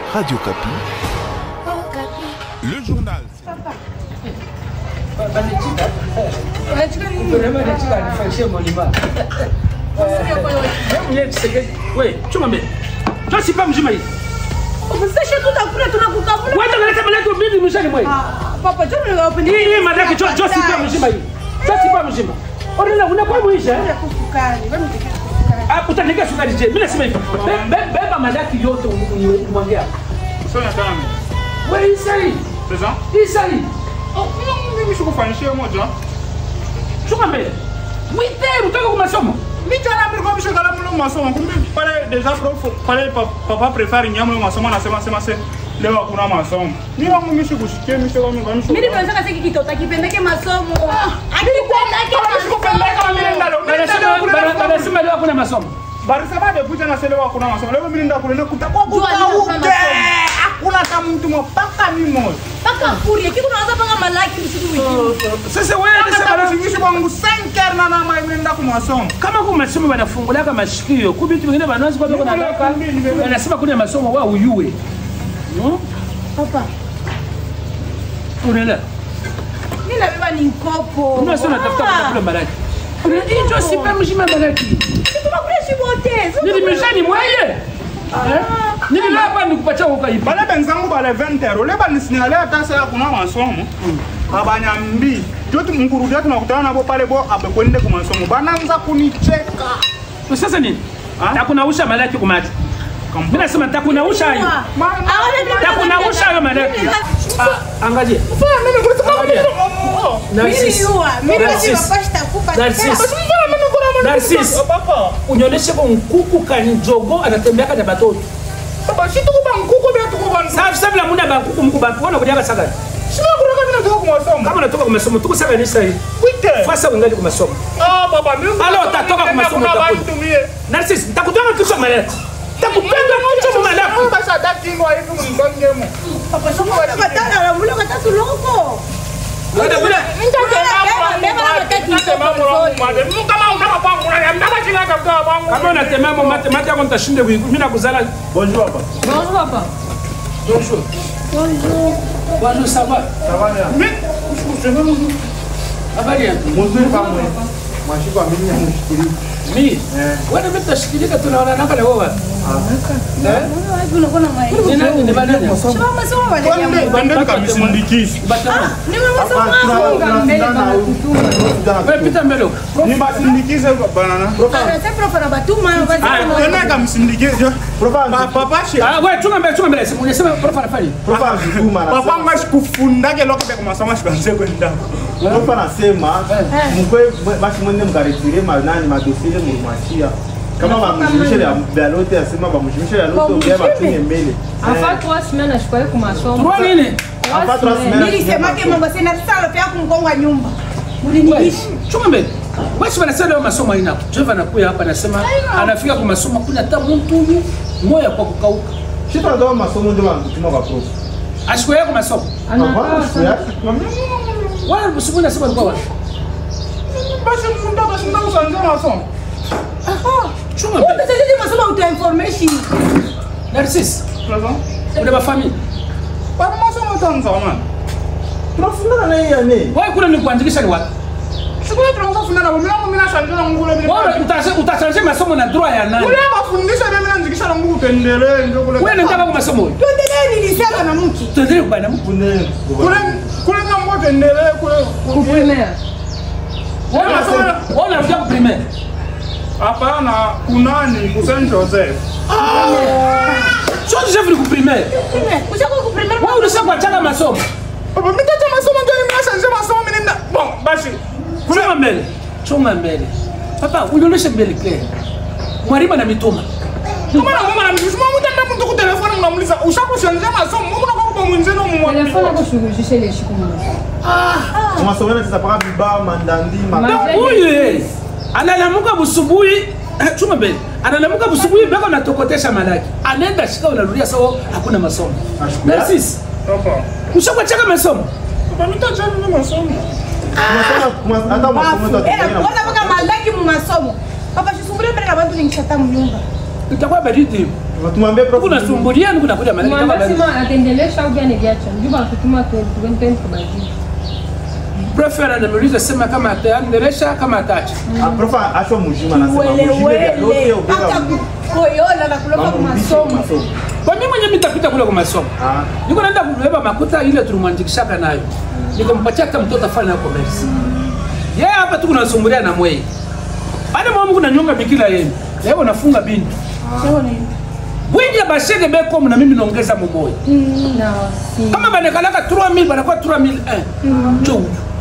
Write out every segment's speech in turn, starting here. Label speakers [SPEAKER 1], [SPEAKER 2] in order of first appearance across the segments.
[SPEAKER 1] Radio Kapi. Le journal.
[SPEAKER 2] Oui, tu m'as mis. Toi, c'est pas Mjimaï.
[SPEAKER 3] Vous sachez tout à coup, tu n'as pas voulu.
[SPEAKER 2] Ouais, tu n'as pas l'air de Mjimaï.
[SPEAKER 3] Papa, tu ne l'as pas dit.
[SPEAKER 2] Oui, madame, tu n'as pas Mjimaï. Ça, c'est pas Mjimaï. On n'a pas Mouïja. Ah, putain, les gars, je suis mais laisse-moi. Bébé, madame, qui y a au Mouanga. Oui, il s'agit.
[SPEAKER 4] Présent?
[SPEAKER 2] Il s'agit.
[SPEAKER 4] Oh, non, je suis pas chez moi, John.
[SPEAKER 2] Tu m'as mis. Oui, tu as commencé.
[SPEAKER 4] Mais tu as comme je suis là pour le maçon. Déjà, papa préfère une yam le maçon, la semence, le wakuna maçon. Ni wangu mishi kushike, mishi wangu mishi.
[SPEAKER 3] Mimi ndio nataka siki kitoto kipendeke masomo.
[SPEAKER 2] Anasema leo kuna masomo.
[SPEAKER 4] Barisaba de kuja na sele wakuna masomo. Leo mimi ndio kulele kutakuwa kutauke. Hakuna kama mtu mpaka mimi.
[SPEAKER 3] Paka furia, kitu unaanza panga malaki msiku wiki.
[SPEAKER 4] Sasa wewe unasema fingishi wangu 5 na na mimi ndio kumasomo.
[SPEAKER 2] Kama kwa masomo wanafungula kama mashikio, kubitu wengine wanaanza kwa kuna daka. Wanasema kuna masomo wao uyue.
[SPEAKER 3] Papa.
[SPEAKER 2] Unaelewa?
[SPEAKER 3] Mimi nabeba ni mkopo.
[SPEAKER 2] Unasema tafuta kula malaki. Unajua si pas mjima malaki.
[SPEAKER 3] Tunakula shibote.
[SPEAKER 2] Nili mjani mwaye. Nili hapa nikupatia ukaipa.
[SPEAKER 4] Bale benzangu bale 20 €. Leba nisinyalia hata sasa kuna masomo. Abanyambi. Jotu mkurudia tunakutana nabo pale bo abekwende kwa masomo. Banaanza kunicheka.
[SPEAKER 2] Sasa nini? Takunausha malaki kumati. Mimi nasema takunausha hiyo. Takunausha hiyo malaki. Angalia. Narcisse. Papa. Unyonyeshe kwa mkuku kanjogo anatembea kana batoto.
[SPEAKER 4] Papa, si tuko bankuko bia tuko bankuko.
[SPEAKER 2] Safi la muna bankuko mkubantu wana kujaga saga.
[SPEAKER 4] Sima kuroga mimi natoka kwa masomo.
[SPEAKER 2] Kama unatoka kwa masomo tuko saga ni sahi.
[SPEAKER 4] Wite.
[SPEAKER 2] Fasa ungali kwa masomo.
[SPEAKER 4] Papa, mimi.
[SPEAKER 2] Alors utatoka kwa masomo utakuja. Narcisse, nitakutanga kisha malaki. Nitakutanga kisha malaki.
[SPEAKER 4] Basa dati ngo hivi mngongemo.
[SPEAKER 3] Papa, sio matana la mula matatu loko.
[SPEAKER 2] Ndio bila. Kama unatema mate yako nitashinde mimi nakuzala. Bonjour papa.
[SPEAKER 3] Bonjour papa.
[SPEAKER 2] Bonjour.
[SPEAKER 3] Bonjour.
[SPEAKER 2] Bonjour, ça va?
[SPEAKER 4] Ça va bien.
[SPEAKER 2] Mais je veux vous. Habari yako?
[SPEAKER 4] Mzuri kama wewe. Mwashiko mimi namshukuru.
[SPEAKER 2] Mimi. Wewe mtashikilika tunaona naka na wewe.
[SPEAKER 3] Unakuwa na mai.
[SPEAKER 2] Ni nani ni banani?
[SPEAKER 3] Shamba masomo wale jamaa.
[SPEAKER 4] Bande kabisa sindikishi.
[SPEAKER 2] Batana.
[SPEAKER 3] Ni masomo
[SPEAKER 2] Wewe pita mbele.
[SPEAKER 4] Ni basindikize banana.
[SPEAKER 3] Sasa profa na batuma
[SPEAKER 4] Tena kama sindikize. Papa shi.
[SPEAKER 2] Wewe chunga mbele. Unasema profa anafanya.
[SPEAKER 5] Profa vituma na.
[SPEAKER 4] Papa ngashi kufundake lokho beka masomo shikanze kwenda.
[SPEAKER 5] Profa nasema mkwe basi mwende mkaretire manani madosile mwachia. Kama bamshimisha ya lote asema bamshimisha ya lote ongea batunye mbele.
[SPEAKER 6] Afaa 3 semaines ashikwaye ku masomo.
[SPEAKER 2] Kwa nini?
[SPEAKER 5] Afaa 3 semaines.
[SPEAKER 3] nilisema ke mambo sina sala pia kumgonga nyumba. Uliniishi.
[SPEAKER 2] Chunga mbele. Wewe wanasema leo masomo haina. Jeva anakuja hapa anasema anafika kwa masomo kuna hata mtu huyu moyo kwa kukauka.
[SPEAKER 5] Sisi ndio masomo ndio wanatuma kwa prof.
[SPEAKER 2] Ashikwaye kwa masomo. Wewe usiku unasema kwa wapi?
[SPEAKER 4] Basi mfunda kusanza masomo.
[SPEAKER 2] Chunga mbele.
[SPEAKER 3] Sasa hizi masomo uta information.
[SPEAKER 2] Narcisse.
[SPEAKER 4] Présent.
[SPEAKER 2] Una ba famille.
[SPEAKER 4] Baba masomo tanza man.
[SPEAKER 5] Tunafundana na yeye yani.
[SPEAKER 2] Wewe kuna ni kuandikisha ni wapi?
[SPEAKER 4] Sikuwa tunafundana na mimi na shanjana ngule mimi.
[SPEAKER 2] Wewe utashanjia masomo na droit ya nani?
[SPEAKER 4] Ule mafundisho mimi naandikisha na Mungu tendelee ndio kule.
[SPEAKER 2] Wewe ndio kama masomo.
[SPEAKER 3] Tuendelee nilisema na mke.
[SPEAKER 2] Tuendelee bana mko.
[SPEAKER 4] Kule ngambo tendelee kule.
[SPEAKER 6] Primaire.
[SPEAKER 2] Wewe unarudia ku primaire.
[SPEAKER 4] Hapana, kunani ku Saint Joseph.
[SPEAKER 2] Sio Joseph ku primaire.
[SPEAKER 3] Ushako ku primaire.
[SPEAKER 2] Wewe unasema changa masomo.
[SPEAKER 4] Baba mimi tata masomo ndio mimi nashanjia masomo mimi na. Bon, basi.
[SPEAKER 2] Chunga mbele. Papa, unyonyeshe mbele clear. Mwalimu anamituma.
[SPEAKER 4] Kama na mama anamshuma mtu mtu kwa telefoni mnamuuliza ushakushanjia masomo mbona kwa mwenzenu mumwambia.
[SPEAKER 6] Telefone yako shughulishe ile shiku mmoja.
[SPEAKER 5] Masomo yana tutapaka biba mandandi
[SPEAKER 2] Huyu analamuka busubuhi. Chunga mbele. Analamuka busubuhi bako natokotesha malaki. Anaenda shika unarudia sawa hakuna masomo. Narcisse.
[SPEAKER 4] Papa.
[SPEAKER 2] Ushakwachaka masomo.
[SPEAKER 4] Papa mimi tajana masomo.
[SPEAKER 5] Hata masomo
[SPEAKER 3] Mbona mpaka malaki mu masomo. Papa shisumbulie mbele na watu ningisata mnyumba.
[SPEAKER 2] itakuwa baridi.
[SPEAKER 5] Tumwambie prof.
[SPEAKER 2] Kuna sumbulia ni kuna kuja malaki kama baridi.
[SPEAKER 6] Mwambie atendelesha au gani giacha. Ndio kutuma tuende kubadili.
[SPEAKER 2] Prof ananiuliza sema kama ataendelesha kama ataacha.
[SPEAKER 5] Prof acho mujima na sema mujima ya lote
[SPEAKER 3] hata koyola na kuloka kwa masomo.
[SPEAKER 2] Kwa mimi mwenyewe nitapita kule kwa masomo. Niko naenda kubeba makuta ile tulimwandikishaka nayo. Nikampatia hata mtoto afanye na commerce. Yeye hapa tu kunasumbulia na mwei. Baada mwa Mungu na nyonga bikila yenu. Leo nafunga bintu.
[SPEAKER 3] Sio nini?
[SPEAKER 2] Wingi bashege beko na mimi naongeza mumoja.
[SPEAKER 6] Na si.
[SPEAKER 2] Kama banakalaka 3000 banakuwa 3001. Njoo.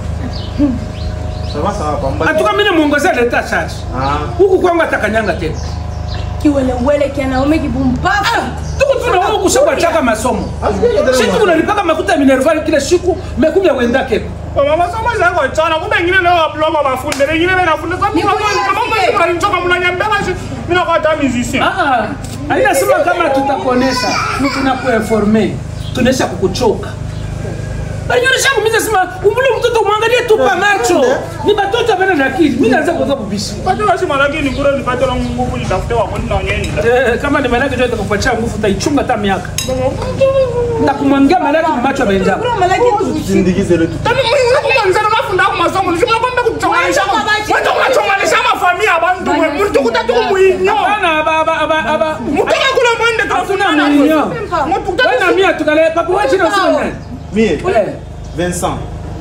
[SPEAKER 5] sawa pamba.
[SPEAKER 2] Atuka mimi muongezea leta charge. Huku kwangu atakanyanga tena.
[SPEAKER 3] Kiwelewele kianaume kibumbafu.
[SPEAKER 2] Tuko tuna huko kusema chaka masomo. Sisi tunalipaka makuta ya minerval kila siku mekuja wendake.
[SPEAKER 4] Mama masomo zangu chana kumbe ngine leo upload mafunde ngine na funde kama kama mnanichoka mnanyambia mimi nakuwa hata musicien.
[SPEAKER 2] Alina sema kama tutakuonesha, tunakuinformer, tunaisha kukuchoka. Banyoresha kumiza sema umbule mtoto muangalie tu pa macho. Ni batoto bana na akili. Mimi naanza kuanza kubishi.
[SPEAKER 4] Bado basi malaki ni kule nipate na nguvu nitafute wako na nyeni.
[SPEAKER 2] Kama ni malaki ndio atakupatia nguvu utaichunga hata miaka. Na kumwangia malaki macho ameenda.
[SPEAKER 3] Bro malaki tu
[SPEAKER 5] Sindikize letu.
[SPEAKER 4] Tani mimi nzana nafunda kwa masomo nisema kwamba kuchonganisha. Wewe unachonganisha mafamilia abantu mtu kutatu muinyo.
[SPEAKER 2] Aba.
[SPEAKER 4] Mtoka kule mwende
[SPEAKER 2] Tafuna muinyo. Wewe na mimi tukale papi wachi na usema nani?
[SPEAKER 5] Mie. Vincent.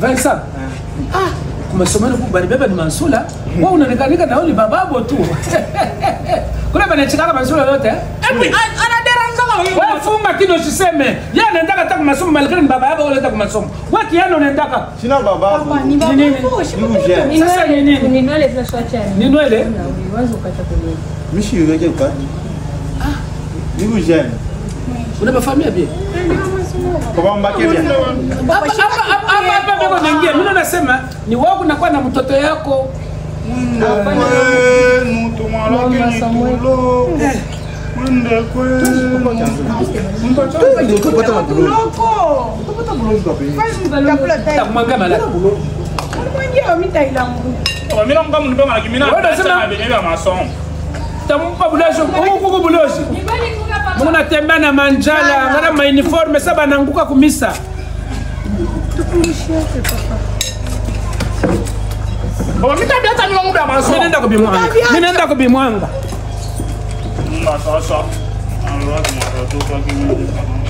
[SPEAKER 2] Kumesomana kwa baba ni Mansula. Wewe unaonekanika na wewe ni bababo tu. Kuna banachika kama Mansula yote.
[SPEAKER 3] anaderanza
[SPEAKER 2] Wewe funga kino usiseme. Yeye anaendaka hata kwa masomo malekani ni baba yako anaenda kwa masomo. Wewe kiano unaendaka.
[SPEAKER 5] Sina bababu.
[SPEAKER 3] ni baba.
[SPEAKER 2] Sasa ni nini?
[SPEAKER 6] Ni nywele flash wacha.
[SPEAKER 2] Ni nywele?
[SPEAKER 6] Uanze ukata kwenye.
[SPEAKER 5] Mishi yake ukani. Niku jeune.
[SPEAKER 2] Una familia bien.
[SPEAKER 5] Kwa mbake bien.
[SPEAKER 2] Hapa bego naingia. Mimi nasema ni wewe unakuwa na mtoto yako.
[SPEAKER 4] Mtu malaki ni tulo. Mwende kwe.
[SPEAKER 5] Ndio kupata mabulo.
[SPEAKER 3] Loko.
[SPEAKER 5] Kupata bulo kwa pili.
[SPEAKER 2] Takumwanga malaki.
[SPEAKER 3] Mwenyewe mitailangu.
[SPEAKER 4] Mimi naomba mnipe malaki mimi na benyewe masomo.
[SPEAKER 2] Tampa bulasho huko buloshi. Muna tembea na manjala, ngara ma uniforme saba naanguka kumisa.
[SPEAKER 4] Baba mimi tabia hata ni muda masomo.
[SPEAKER 2] Mimi naenda kubimwanga.
[SPEAKER 4] Sasa. Alikuwa ni mtoto wake.